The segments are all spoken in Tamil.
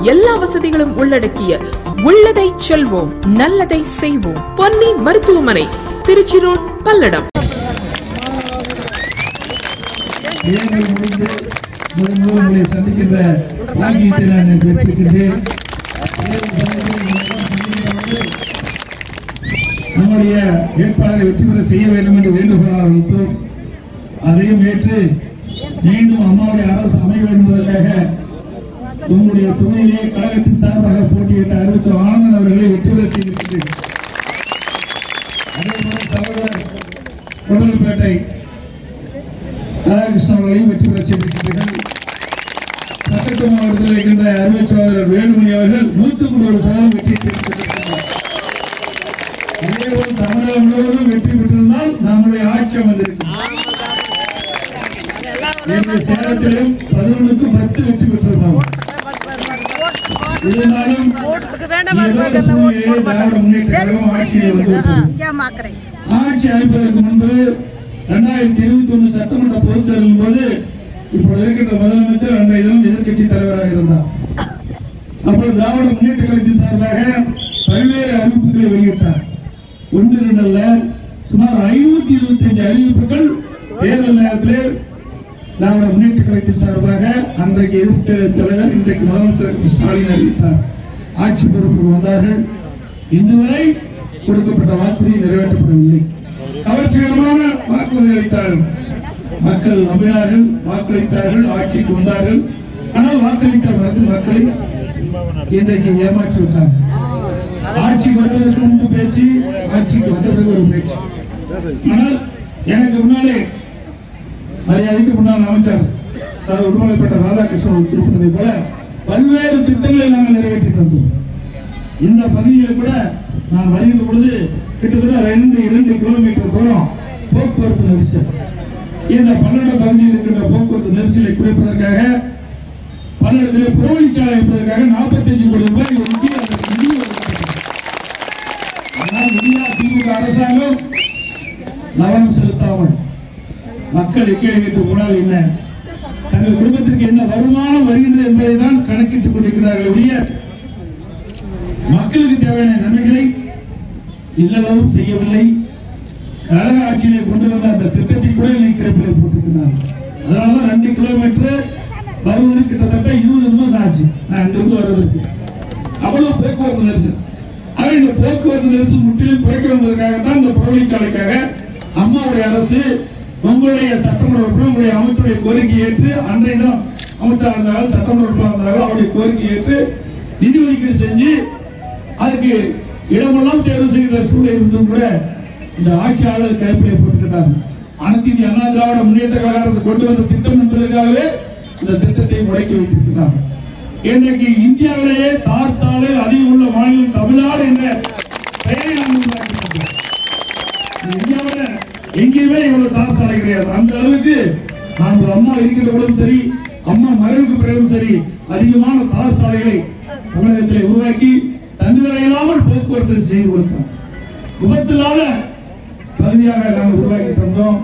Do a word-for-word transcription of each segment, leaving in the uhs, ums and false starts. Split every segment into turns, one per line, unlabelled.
எல்லா வசதிகளும் உள்ளடக்கிய உள்ளதை செல்வோம் நல்லதை செய்வோம் பொன்னி மருத்துவமனை, திருச்சி ரோட், பல்லடம்.
சந்திக்கின்ற நம்முடைய வேட்பாளரை வெற்றி பெற செய்ய வேண்டும் என்று வேண்டுகோளாக வைத்தோம். அதையும் ஏற்று மீண்டும் அம்மாவுடைய அரசு அமைய வேண்டும் என்பதற்காக உங்களுடைய துணையிலே கழகத்தின் சார்பாக போட்டியிட்ட அறிவித்த ஆனந்த் அவர்களை வெற்றி பெற செய்திருக்கிறேன். அதேபோல சகோதரர் கொடலுப்பேட்டை ராதாகிருஷ்ணன் அவர்களையும் வெற்றி பெற செய்திருக்கிறீர்கள். பக்கத்து மாவட்டத்தில் இருக்கின்ற அருமை சகோதரர் வேலுமணி அவர்கள் நூற்றுக்கு ஒரு சதவீதம் வெற்றி பெற்றிருக்கிறார். இதேபோல் தமிழகம் முழுவதும் வெற்றி பெற்றிருந்தால் நம்முடைய ஆட்சி வந்திருக்கும். சேலத்திலும் பதினொன்றுக்கு பத்து வெற்றி பெற்றிருந்தோம். இருந்தாலும் ஆட்சி அமைப்பதற்கு முன்பு இரண்டாயிரத்தி இருபத்தி ஒன்று சட்டமன்ற பொதுத் தேர்தலின் போது இப்போது இருக்கின்ற முதலமைச்சர் அன்றைய தினம் எதிர்கட்சி தலைவராக இருந்தார். அப்போது திராவிட முன்னேற்ற கழகத்தின் சார்பாக பல்வேறு அறிவிப்புகளை வெளியிட்டார். ஒன்று இரண்டல்ல, சுமார் ஐநூத்தி இருபத்தி அஞ்சு அறிவிப்புகள் தேர்தல் நேரத்தில் திராவிட முன்னேற்ற கழகத்தின் சார்பாக அன்றைக்கு எதிர்ப்பு தலைவர் இன்றைக்கு முதலமைச்சர் ஸ்டாலின் அறிவித்தார். ஆட்சி பொறுப்பு வந்தார்கள். இன்று வரை கொடுக்கப்பட்ட வாக்குறுதி நிறைவேற்றப்படவில்லை. கவர்ச்சிகரமான வாக்குறுதி அளித்தார்கள். மக்கள் நம்பினார்கள், வாக்களித்தார்கள், ஆட்சிக்கு வந்தார்கள். ஆனால் வாக்களித்த மக்களை இன்றைக்கு ஏமாற்றி விட்டார்கள். ஆட்சிக்கு வந்ததற்கு முன்பு பேச்சு, ஆட்சிக்கு வந்த பிறகு ஒரு பேச்சு. ஆனால் எனக்கு முன்னாலே மரியாதைக்கு முன்னாள் அமைச்சர் சார் உடுமலைப்பட்ட ராதாகிருஷ்ணன் குறிப்பிட்டதை போல பல்வேறு திட்டங்களை நாங்கள் நிறைவேற்றி தந்தோம். இந்த பகுதியில் கூட நான் வருகின்ற பொழுது கிட்டத்தட்ட ரெண்டு இரண்டு கிலோமீட்டர் தூரம் போக்குவரத்து நெரிசல். இந்த பல்லடம் பகுதியில் இருக்கின்ற போக்குவரத்து நெரிசலை குறைப்பதற்காக பல்லடத்திலே புறவழிச்சாலை வைப்பதற்காக நாற்பத்தி அஞ்சு கோடி ரூபாய் ஒதுக்கி ஆனால் இந்தியா திமுக அரசாங்கம் கவனம் செலுத்தாமல் மக்கள் எக்கேட்டு போனால் என்ன, தங்கள் குடும்பத்திற்கு என்ன வருமானம் வருகின்றது என்பதை தான் கணக்கிட்டுக் கொண்டிருக்கிறார்கள் ஒழிய மக்களுக்கு தேவையான நன்மைகளை இல்லவும் செய்யவில்லை. கழக ஆட்சியிலே கொண்டு வந்த அந்த திட்டத்தை கூட கிடப்பிலே போட்டிருக்கிறார்கள். அதனாலதான் ரெண்டு கிலோமீட்டர் வருவது கிட்டத்தட்ட இருபது நிமிஷம் ஆச்சு நான் இங்கிருந்து வருவதற்கு. அவ்வளவு போக்குவரத்து நெரிசல். ஆக இந்த போக்குவரத்து நெரிசல் முற்றிலும் குறைக்க வந்ததற்காகத்தான் இந்த புறவழிச்சாலைக்காக அம்மாவுடைய அரசு உங்களுடைய சட்டமன்ற உறுப்பினர் உங்களுடைய அமைச்சருடைய கோரிக்கை ஏற்று அன்றைய தினம் அமைச்சராக இருந்தாலும் சட்டமன்ற உறுப்பினர் இருந்தாலும் அவருடைய கோரிக்கை ஏற்று நிதி ஒதுக்கீடு செஞ்சு அதுக்கு இடமெல்லாம் தேர்வு செய்கிற சூழல் இருந்தும் கூட இந்த ஆட்சியாளர் கைப்பிடியை போட்டுக்கிட்டாங்க. அனைத்து இந்திய அண்ணா திராவிட முன்னேற்ற கழக அரசு கொண்டு வந்த திட்டம் என்பதற்காகவே இந்த திட்டத்தை முடக்கி வைத்திருக்கிறாங்க. இன்றைக்கு இந்தியாவிலேயே தார் சாலை அதிகம் உள்ள மாநிலம் தமிழ்நாடு என்ற பெயரை நாம் உருவாக்கியிருக்கிறோம். இந்தியாவில் எங்கேயுமே இவ்வளவு தார் சாலை கிடையாது. அந்த அளவுக்கு நாம் அம்மா இருக்கின்ற பொழுதும் சரி, அம்மா மறைவுக்கு பிறகும் சரி, அதிகமான தார் சாலைகளை தமிழகத்தில் உருவாக்கி தங்குதடை இல்லாமல் போக்குவரத்து செய்து கொடுத்தோம். விபத்தில்லாத பகுதியாக நாம் உருவாக்கி தந்தோம்.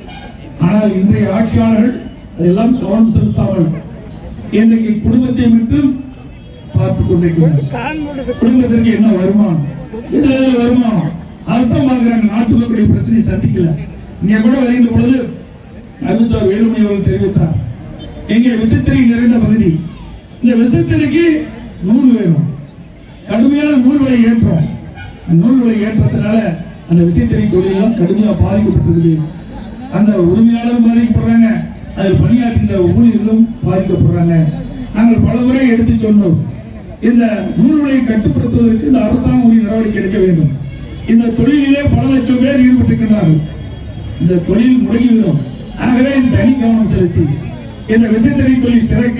ஆனால் இன்றைய ஆட்சியாளர்கள் அதெல்லாம் கவனம் செலுத்தாமல் இன்றைக்கு குடும்பத்தை மட்டும் பார்த்துக் கொண்டிருக்கிறார்கள். குடும்பத்திற்கு என்ன வருமானம், எதிர வருமானம் அர்த்தம் பார்க்கிறாங்க. நாட்டுடைய பிரச்சனையை சந்திக்கல. இங்க கூட வருகின்ற பொழுது அடுத்தவர் வேலுமணி அவர்கள் தெரிவித்தார், எங்கே விசைத்தறி நிறைந்த பகுதி, இந்த விசைத்தறிக்கு நூல் வேணும், கடுமையான நூல் விலை ஏற்றம். நூல் விலை ஏற்றத்தினால அந்த விசைத்தறி தொழிலாம் கடுமையாக பாதிக்கப்பட்டிருக்கு. அந்த உரிமையாளரும் பாதிக்கப்படுறாங்க, அதில் பணியாற்றுகின்ற ஊழியர்களும் பாதிக்கப்படுறாங்க. நாங்கள் பல முறை எடுத்து சொன்னோம், இந்த நூல் விலையை கட்டுப்படுத்துவதற்கு இந்த அரசாங்கம் உரிய நடவடிக்கை எடுக்க வேண்டும். இந்த தொழிலிலே பல லட்சம் பேர் ஈடுபட்டிருக்கிறார்கள். இந்த தொழில் முடங்கிவிடும். ஆகவே தனி கவனம் செலுத்தி இந்த விசைத்தறி தொழில் சிறக்க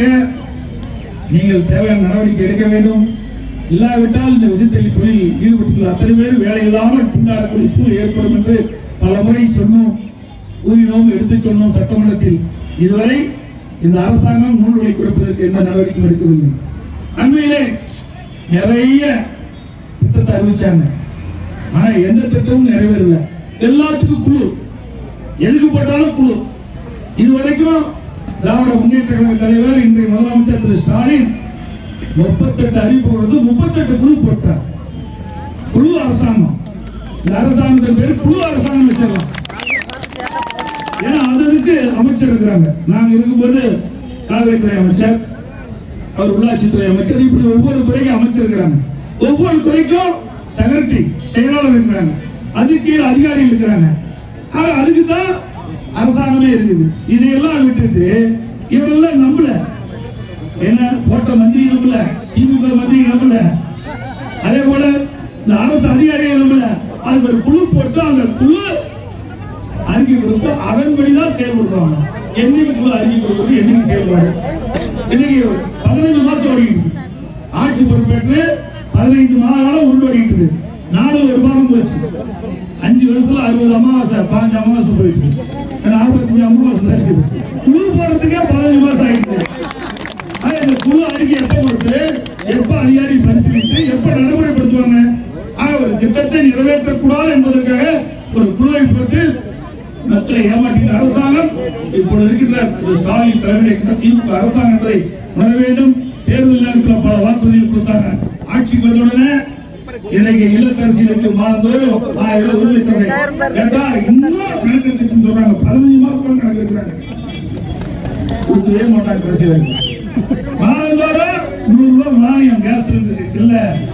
நீங்கள் தேவையான நடவடிக்கை எடுக்க வேண்டும். இல்லாவிட்டால் இந்த விசைத்தறி தொழில் ஈடுபட்டுள்ள அத்தனை பேர் வேலை இல்லாமல் திண்டாடக்கூடிய சூழல் ஏற்படும் என்று பல முறை சொன்னோம், கூறினோம், எடுத்து சொன்னோம் சட்டமன்றத்தில். இதுவரை இந்த அரசாங்கம் நூல் விலை குறைப்பதற்கு எந்த நடவடிக்கையும் எடுக்கவில்லை. அண்மையிலே நிறைய திட்டத்தை அறிவிச்சாங்க, ஆனா எந்த திட்டமும் நிறைவேறல. எல்லாத்துக்கும் குழு, எதுக்கு போட்டாலும் குழு. இதுவரைக்கும் திராவிட முன்னேற்ற கழக தலைவர் இன்றைய முதலமைச்சர் திரு ஸ்டாலின் முப்பத்தெட்டு அறிவிப்பு கொடுத்து முப்பத்தெட்டு குழு போட்டார். குழு அரசாங்கம். இந்த அரசாங்கத்தின் பேர் குழு அரசாங்கம் வச்சிடலாம். ஏன்னா அதற்கு அமைச்சர் இருக்கிறாங்க. நாங்க இருக்கும்போது காவிரித்துறை அமைச்சர், அவர் உள்ளாட்சித்துறை அமைச்சர், இப்படி ஒவ்வொரு துறைக்கும் அமைச்சர் இருக்கிறாங்க. ஒவ்வொரு துறைக்கும் செக்ரட்டரி செயலாளர் இருக்கிறாங்க. அதுக்கு கீழே அதிகாரிகள் இருக்கிறாங்க. அதுக்கு தான் அரசாங்கமே இருக்குது. இதையெல்லாம் விட்டுட்டு இவரெல்லாம் நம்பல. என்ன போட்ட மந்திரி நம்பல, திமுக மந்திரி நம்பல, அதே போல இந்த அரசு அதிகாரிகள் நம்பல. அதுக்கு ஒரு குழு போட்டு அந்த குழு அறிக்கை கொடுத்து அதன்படிதான் செயல்படுத்துவாங்க. என்னைக்கு குழு அறிக்கை கொடுக்குறது, என்னைக்கு செயல்பாடு. இன்னைக்கு பதினைந்து மாசம் ஓடிக்கிட்டு ஆட்சி பொறுப்பேற்று பதினைந்து மாதம் உருவாடிட்டு நாலு ஒரு மாதம் போச்சு. அஞ்சு வருஷத்துல அறுபது அமாவாசை, பாஞ்சு அமாவாசை போயிட்டு நாற்பத்தஞ்சு அமாவாசை குழு போறதுக்கே பதினஞ்சு மாசம் ஆயிடுச்சு. இந்த குழு அறிக்கை எப்ப கொடுத்து, எப்ப அதிகாரி பரிசீலித்து, எப்ப நடைமுறைப்படுத்துவாங்க? ஒரு திட்டத்தை நிறைவேற்றக்கூடாது என்பதற்காக ஒரு குழுவை போட்டு மக்களை ஏமாற்றின அரசாங்கம் இப்பொழுது இருக்கின்ற ஸ்டாலின் தலைமையில் திமுக அரசாங்கத்தை உணர வேண்டும். தேர்தல் நேரத்தில் பல வாக்குறுதிகள் கொடுத்தாங்க. ஆட்சிக்கு வந்தவுடனே இன்னைக்கு இல்லத்தரசிகளுக்கு மாதந்தோறும் ஆயிரம் உரிமை தொகை கேட்டா இன்னும் கணக்கு சொல்றாங்க. பதினஞ்சு மாசம் கணக்கு இருக்கிறாங்க, கொடுக்கவே மாட்டாங்க. கடைசி மாதந்தோறும் நூறு ரூபாய் மானியம் கேஸ் இல்ல.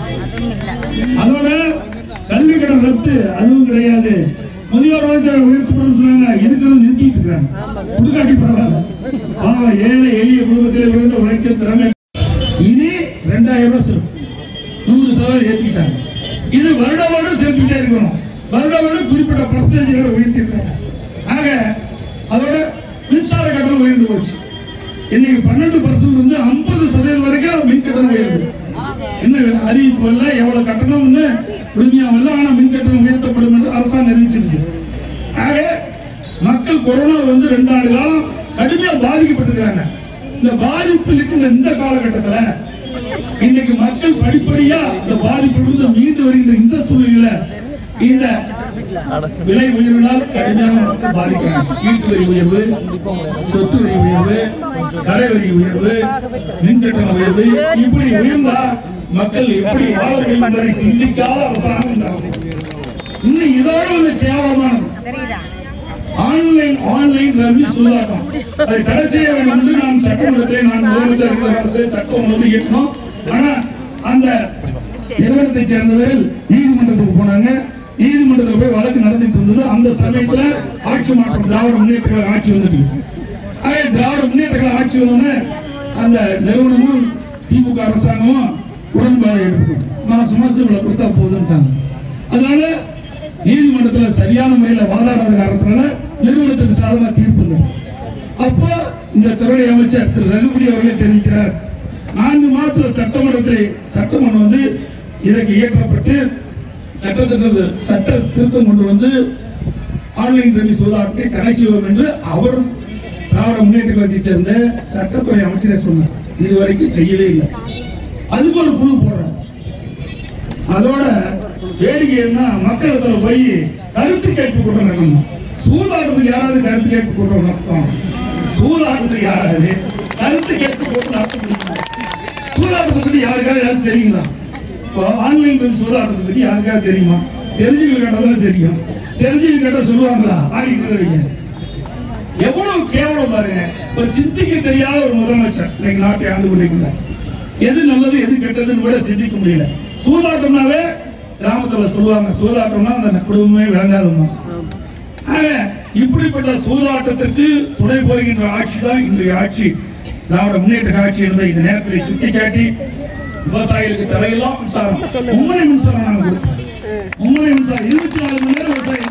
அதோட கல்வி கடன் ரத்து, அதுவும் கிடையாது. முதியோர் உயர்த்து சொன்னாங்க, இருக்கிறது நிறுத்திட்டு இருக்காங்க. புதுக்காட்டி பரவாயில்ல. பாவம் ஏழை எளிய குடும்பத்தில் விழுந்த உழைக்க திறமை இனி ரெண்டாயிரம் ரூபாய் செலுத்தும். நூறு சதவீதம் ஏற்றிட்டாங்க. இது வருட வருடம் சேர்த்துட்டே இருக்கணும். வருட வருடம் குறிப்பிட்ட பர்சன்டேஜ் உயர்த்தி இருக்காங்க. ஆக அதோட மின்சார கட்டணம் உயர்ந்து போச்சு. இன்னைக்கு பன்னெண்டு பர்சன்ட் வந்து ஐம்பது சதவீதம் வரைக்கும் மின் கட்டணம் உயர்ந்து. என்ன அறிவிப்பு இல்ல, எவ்வளவு கட்டணம்னு முழுமையாக ஆனா மின் கட்டணம் உயர்த்தப்படும் என்று அரசாங்கம் அறிவிச்சிருக்கு. ஆக மக்கள் கொரோனா வந்து ரெண்டு ஆண்டு காலம் கடுமையா பாதிக்கப்பட்டிருக்காங்க. இந்த பாதிப்பில் இருக்கின்ற இந்த காலகட்டத்தில் இன்னைக்கு மக்கள் படிப்படியா இந்த பாதிப்பிலிருந்து மீண்டு வருகின்ற இந்த சூழ்நிலையில இந்த விலை உயர்வினால் கடுமையான மக்கள் பாதிக்கிறாங்க. வீட்டு வரி உயர்வு, சொத்து வரி உயர்வு, கடை வரி உயர்வு, மின் கட்டண உயர்வு, இப்படி உயர்ந்தா மக்கள் எப்படி வாழ வேண்டும் என்பதை சிந்திக்காத அரசாங்கம். இன்னும் இதோட ஒரு கேவலமானது ஆன்லைன் ஆன்லைன் ரவி சூதாட்டம். அதை தடை செய்ய வேண்டும் என்று நாம் சட்டமன்றத்தில் நான் முதலமைச்சர் சட்டம் வந்து இயக்கணும். ஆனா அந்த நிறுவனத்தை சேர்ந்தவர்கள் நீதிமன்றத்துக்கு போனாங்க. நீதிமன்றத்தில் போய் வழக்கு நடத்திட்டு இருந்தது. அந்த சமயத்துல ஆட்சி மாற்றம், திராவிட முன்னேற்ற கழக ஆட்சி வந்துட்டு. திராவிட முன்னேற்ற கழக ஆட்சி வந்தோடனே அந்த நிறுவனமும் திமுக அரசாங்கமும் உடன்பாடு ஏற்பட்டு மாசம் மாசம் இவ்வளவு கொடுத்தா போதுன்ட்டாங்க. அதனால நீதிமன்றத்தில் சரியான முறையில் வாதாடாத காரணத்தினால நிறுவனத்துக்கு சாதகமா தீர்ப்பு. அப்போ இந்த துறை அமைச்சர் திரு ரகுபதி அவர்களே தெரிவிக்கிறார், நான்கு மாதத்துல சட்டமன்றத்தில் சட்டமன்றம் வந்து இதற்கு இயக்கப்பட்டு சட்டத்திட்ட சட்ட திருத்தம் கொண்டு வந்து ஆன்லைன் ரவி சூதாட்டத்தை தடை செய்வோம் என்று அவர் திராவிட முன்னேற்ற கழகத்தை சேர்ந்த சட்டத்துறை அமைச்சரே சொன்னார். இதுவரைக்கும் செய்யவே இல்லை. அதுக்கு ஒரு குழு போடுறாங்க. அதோட வேடிக்கை என்ன, மக்களிடத்துல போய் கருத்து கேட்பு கூட்டம் நடக்கணும். சூதாட்டத்துக்கு யாராவது கருத்து கேட்பு கூட்டம் நடத்தும்? சூதாட்டத்துக்கு யாராவது கருத்து கேட்பு கூட்டம் நடத்த? சூதாட்டத்தை பத்தி யாருக்காவது யாரும் தெரியுங்களா? ஆன்லைன் சூதாட்டத்தை பத்தி யாருக்காவது தெரியுமா? தெரிஞ்சு கேட்டதான் தெரியும். தெரிஞ்சு கேட்ட சொல்லுவாங்களா? ஆடிட்டு எவ்வளவு கேவலம் பாருங்க. ஒரு சிந்திக்க தெரியாத ஒரு முதலமைச்சர் இன்னைக்கு நாட்டை ஆண்டு கொண்டிருக்கிறார். எது நல்லது எது கெட்டதுன்னு கூட சிந்திக்க முடியல. சூதாட்டம்னாவே கிராமத்துல சொல்லுவாங்க, சூதாட்டம்னா அந்த குடும்பமே விளங்காதுமா. இப்படிப்பட்ட சூதாட்டத்திற்கு துணை போகின்ற ஆட்சி தான் இன்றைய ஆட்சி, திராவிட முன்னேற்ற ஆட்சி என்பதை இந்த நேரத்தில் சுட்டிக்காட்டி விவசாயிகளுக்கு தலையெல்லாம் மின்சாரம், மும்முனை மின்சாரம் நாங்கள் கொடுத்தோம். மும்முனை மின்சாரம் இருபத்தி நாலு மணி நேரம் விவசாயம்.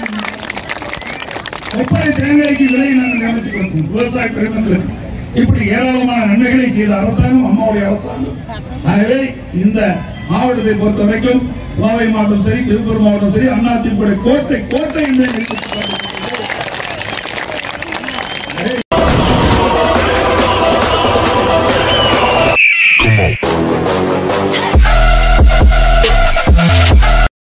ஒப்படை தேங்காய்க்கு விலையை நாங்கள் நியமித்துக் கொடுத்தோம் விவசாய பெருமக்களுக்கு. இப்படி ஏராளமான நன்மைகளை செய்த அரசாங்கம் அம்மாவுடைய அரசாங்கம். ஆகவே இந்த மாவட்டத்தை பொறுத்த வரைக்கும் கோவை மாவட்டம் சரி, திருப்பூர் மாவட்டம் சரி, அதிமுக கோட்டை கோட்டை என்று